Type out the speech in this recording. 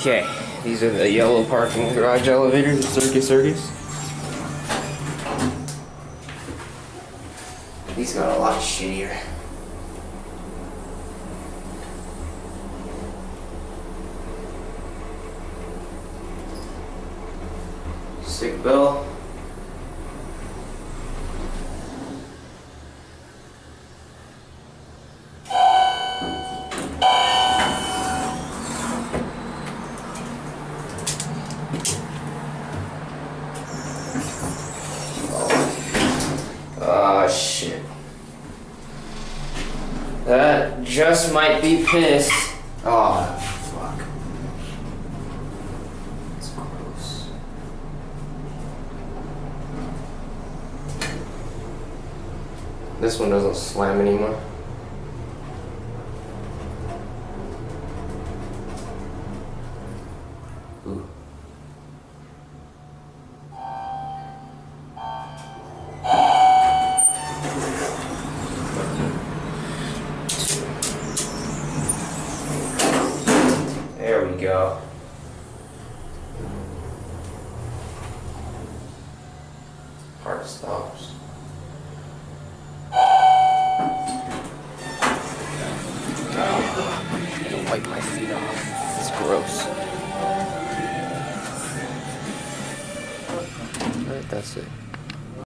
Okay, these are the yellow parking garage elevators at Circus Circus. These got a lot shittier. Stick bell. Oh shit. That just might be piss. Oh fuck. That's gross. This one doesn't slam anymore. Ooh. There we go. Heart stops. I can wipe my feet off. It's gross. Alright, that's it.